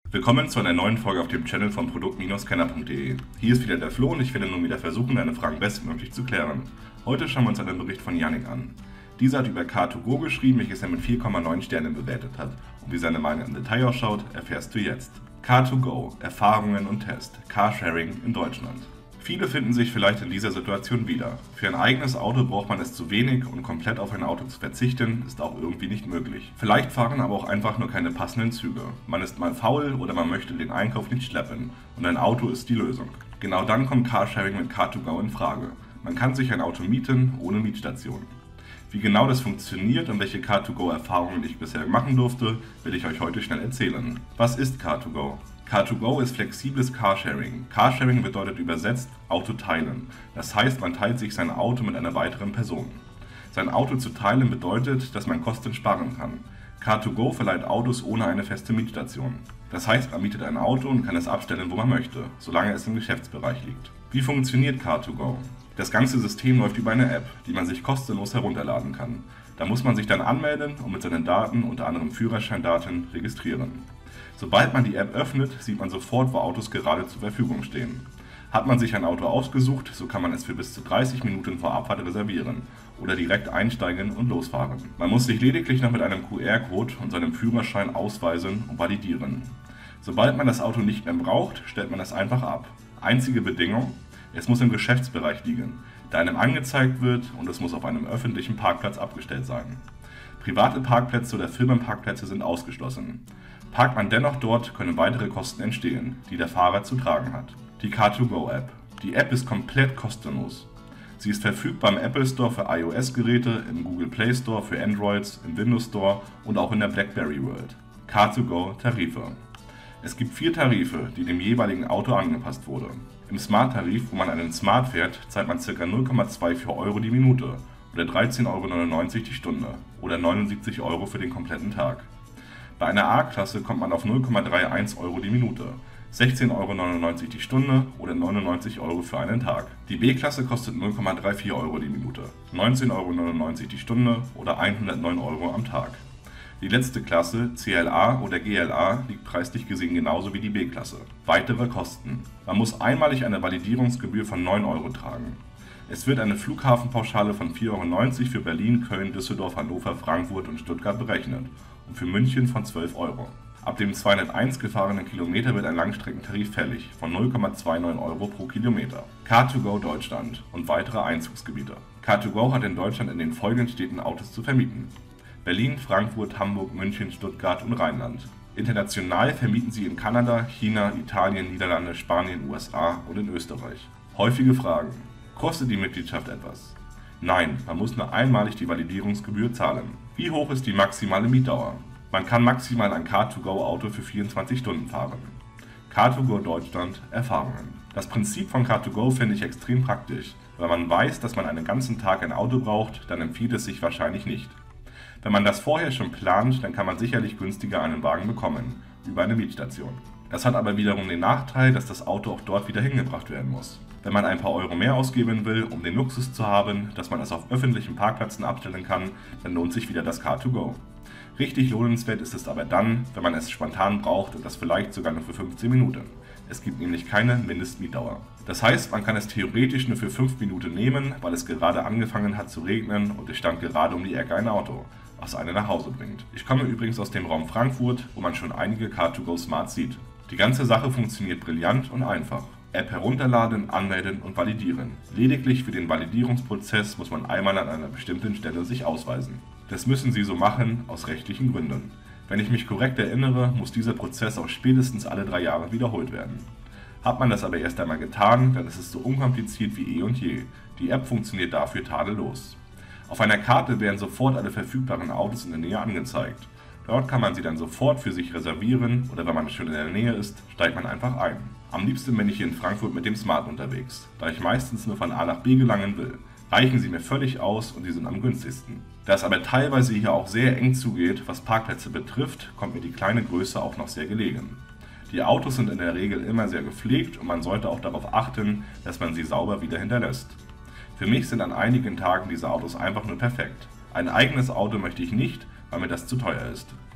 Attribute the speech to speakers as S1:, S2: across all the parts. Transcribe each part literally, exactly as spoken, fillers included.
S1: Willkommen zu einer neuen Folge auf dem Channel von produkt Scanner punkt de. Hier ist wieder der Flo und ich werde nun wieder versuchen, deine Fragen bestmöglich zu klären. Heute schauen wir uns einen Bericht von Yannick an. Dieser hat über Car to Go geschrieben, welches er mit vier Komma neun Sternen bewertet hat. Und wie seine Meinung im Detail ausschaut, erfährst du jetzt. Car to Go, Erfahrungen und Test, Carsharing in Deutschland. Viele finden sich vielleicht in dieser Situation wieder. Für ein eigenes Auto braucht man es zu wenig und komplett auf ein Auto zu verzichten, ist auch irgendwie nicht möglich. Vielleicht fahren aber auch einfach nur keine passenden Züge. Man ist mal faul oder man möchte den Einkauf nicht schleppen und ein Auto ist die Lösung. Genau dann kommt Carsharing mit Car to Go in Frage. Man kann sich ein Auto mieten ohne Mietstation. Wie genau das funktioniert und welche Car to Go Erfahrungen ich bisher machen durfte, will ich euch heute schnell erzählen. Was ist Car to Go? Car to Go ist flexibles Carsharing. Carsharing bedeutet übersetzt Auto teilen. Das heißt, man teilt sich sein Auto mit einer weiteren Person. Sein Auto zu teilen bedeutet, dass man Kosten sparen kann. Car to Go verleiht Autos ohne eine feste Mietstation. Das heißt, man mietet ein Auto und kann es abstellen, wo man möchte, solange es im Geschäftsbereich liegt. Wie funktioniert Car to Go? Das ganze System läuft über eine App, die man sich kostenlos herunterladen kann. Da muss man sich dann anmelden und mit seinen Daten, unter anderem Führerscheindaten, registrieren. Sobald man die App öffnet, sieht man sofort, wo Autos gerade zur Verfügung stehen. Hat man sich ein Auto ausgesucht, so kann man es für bis zu dreißig Minuten vor Abfahrt reservieren oder direkt einsteigen und losfahren. Man muss sich lediglich noch mit einem Q R-Code und seinem Führerschein ausweisen und validieren. Sobald man das Auto nicht mehr braucht, stellt man es einfach ab. Einzige Bedingung: Es muss im Geschäftsbereich liegen, der einem angezeigt wird, und es muss auf einem öffentlichen Parkplatz abgestellt sein. Private Parkplätze oder Firmenparkplätze sind ausgeschlossen. Parkt man dennoch dort, können weitere Kosten entstehen, die der Fahrer zu tragen hat. Die Car to Go App. Die App ist komplett kostenlos. Sie ist verfügbar im Apple Store für iOS-Geräte, im Google Play Store für Androids, im Windows Store und auch in der BlackBerry World. Car to Go Tarife. Es gibt vier Tarife, die dem jeweiligen Auto angepasst wurde. Im Smart-Tarif, wo man einen Smart fährt, zahlt man ca. null Komma vierundzwanzig Euro die Minute oder dreizehn Euro neunundneunzig die Stunde oder neunundsiebzig Euro für den kompletten Tag. Bei einer A-Klasse kommt man auf null Komma einunddreißig Euro die Minute, sechzehn Euro neunundneunzig die Stunde oder neunundneunzig Euro für einen Tag. Die B-Klasse kostet null Komma vierunddreißig Euro die Minute, neunzehn Euro neunundneunzig die Stunde oder hundertneun Euro am Tag. Die letzte Klasse, C L A oder G L A, liegt preislich gesehen genauso wie die B-Klasse. Weitere Kosten. Man muss einmalig eine Validierungsgebühr von neun Euro tragen. Es wird eine Flughafenpauschale von vier Euro neunzig für Berlin, Köln, Düsseldorf, Hannover, Frankfurt und Stuttgart berechnet und für München von zwölf Euro. Ab dem zweihunderteins gefahrenen Kilometer wird ein Langstreckentarif fällig von null Komma neunundzwanzig Euro pro Kilometer. Car to Go Deutschland und weitere Einzugsgebiete. Car to Go hat in Deutschland in den folgenden Städten Autos zu vermieten: Berlin, Frankfurt, Hamburg, München, Stuttgart und Rheinland. International vermieten sie in Kanada, China, Italien, Niederlande, Spanien, U S A und in Österreich. Häufige Fragen. Kostet die Mitgliedschaft etwas? Nein, man muss nur einmalig die Validierungsgebühr zahlen. Wie hoch ist die maximale Mietdauer? Man kann maximal ein Car to Go Auto für vierundzwanzig Stunden fahren. Car to Go Deutschland Erfahrungen. Das Prinzip von Car to Go finde ich extrem praktisch. Wenn man weiß, dass man einen ganzen Tag ein Auto braucht, dann empfiehlt es sich wahrscheinlich nicht. Wenn man das vorher schon plant, dann kann man sicherlich günstiger einen Wagen bekommen, über eine Mietstation. Das hat aber wiederum den Nachteil, dass das Auto auch dort wieder hingebracht werden muss. Wenn man ein paar Euro mehr ausgeben will, um den Luxus zu haben, dass man es auf öffentlichen Parkplätzen abstellen kann, dann lohnt sich wieder das Car to Go. Richtig lohnenswert ist es aber dann, wenn man es spontan braucht und das vielleicht sogar nur für fünfzehn Minuten. Es gibt nämlich keine Mindestmietdauer. Das heißt, man kann es theoretisch nur für fünf Minuten nehmen, weil es gerade angefangen hat zu regnen und es stand gerade um die Ecke ein Auto, was einen nach Hause bringt. Ich komme übrigens aus dem Raum Frankfurt, wo man schon einige Car to Go Smart sieht. Die ganze Sache funktioniert brillant und einfach. App herunterladen, anmelden und validieren. Lediglich für den Validierungsprozess muss man einmal an einer bestimmten Stelle sich ausweisen. Das müssen Sie so machen, aus rechtlichen Gründen. Wenn ich mich korrekt erinnere, muss dieser Prozess auch spätestens alle drei Jahre wiederholt werden. Hat man das aber erst einmal getan, dann ist es so unkompliziert wie eh und je. Die App funktioniert dafür tadellos. Auf einer Karte werden sofort alle verfügbaren Autos in der Nähe angezeigt. Dort kann man sie dann sofort für sich reservieren oder wenn man schon in der Nähe ist, steigt man einfach ein. Am liebsten bin ich hier in Frankfurt mit dem Smart unterwegs, da ich meistens nur von A nach B gelangen will. Reichen sie mir völlig aus und sie sind am günstigsten. Da es aber teilweise hier auch sehr eng zugeht, was Parkplätze betrifft, kommt mir die kleine Größe auch noch sehr gelegen. Die Autos sind in der Regel immer sehr gepflegt und man sollte auch darauf achten, dass man sie sauber wieder hinterlässt. Für mich sind an einigen Tagen diese Autos einfach nur perfekt. Ein eigenes Auto möchte ich nicht, weil mir das zu teuer ist.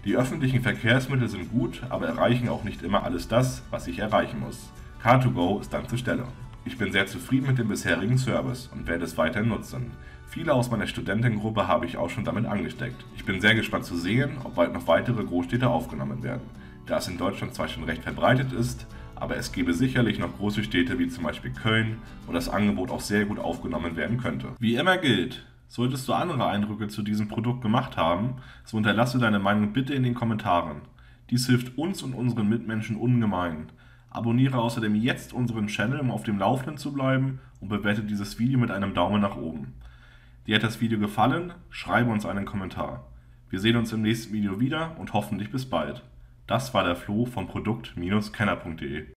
S1: Die öffentlichen Verkehrsmittel sind gut, aber erreichen auch nicht immer alles das, was ich erreichen muss. Car to Go ist dann zur Stelle. Ich bin sehr zufrieden mit dem bisherigen Service und werde es weiterhin nutzen. Viele aus meiner Studentengruppe habe ich auch schon damit angesteckt. Ich bin sehr gespannt zu sehen, ob bald noch weitere Großstädte aufgenommen werden. Da es in Deutschland zwar schon recht verbreitet ist, aber es gäbe sicherlich noch große Städte wie zum Beispiel Köln, wo das Angebot auch sehr gut aufgenommen werden könnte. Wie immer gilt, solltest du andere Eindrücke zu diesem Produkt gemacht haben, so unterlasse deine Meinung bitte in den Kommentaren. Dies hilft uns und unseren Mitmenschen ungemein. Abonniere außerdem jetzt unseren Channel, um auf dem Laufenden zu bleiben, und bewerte dieses Video mit einem Daumen nach oben. Dir hat das Video gefallen? Schreibe uns einen Kommentar. Wir sehen uns im nächsten Video wieder und hoffentlich bis bald. Das war der Flo von Produkt Kenner punkt de.